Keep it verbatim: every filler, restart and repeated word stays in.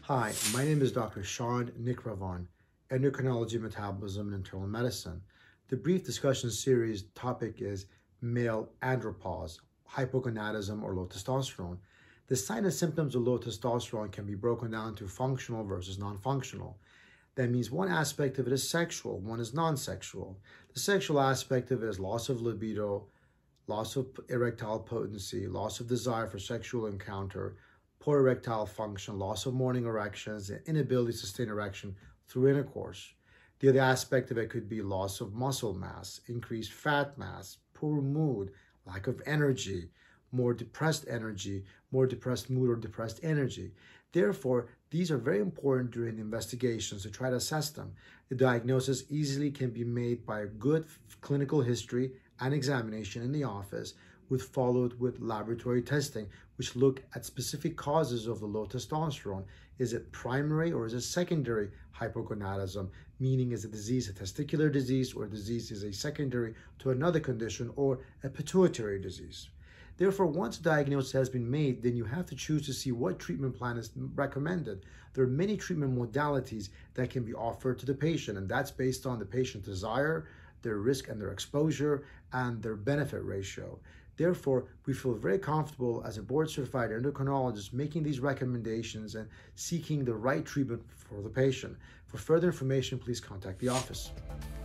Hi, my name is Doctor Sean Nikravan, Endocrinology, Metabolism, and Internal Medicine. The brief discussion series topic is male andropause, hypogonadism, or low testosterone. The signs and symptoms of low testosterone can be broken down to functional versus non-functional. That means one aspect of it is sexual, one is non-sexual. The sexual aspect of it is loss of libido, loss of erectile potency, loss of desire for sexual encounter, poor erectile function, loss of morning erections, and inability to sustain erection through intercourse. The other aspect of it could be loss of muscle mass, increased fat mass, poor mood, lack of energy, more depressed energy, more depressed mood or depressed energy. Therefore, these are very important during the investigations to try to assess them. The diagnosis easily can be made by a good clinical history and examination in the office, with followed with laboratory testing, which look at specific causes of the low testosterone. Is it primary or is it secondary hypogonadism? Meaning, is the disease a testicular disease, or disease is a secondary to another condition or a pituitary disease? Therefore, once a diagnosis has been made, then you have to choose to see what treatment plan is recommended. There are many treatment modalities that can be offered to the patient, and that's based on the patient's desire, their risk and their exposure, and their benefit ratio. Therefore, we feel very comfortable as a board-certified endocrinologist making these recommendations and seeking the right treatment for the patient. For further information, please contact the office.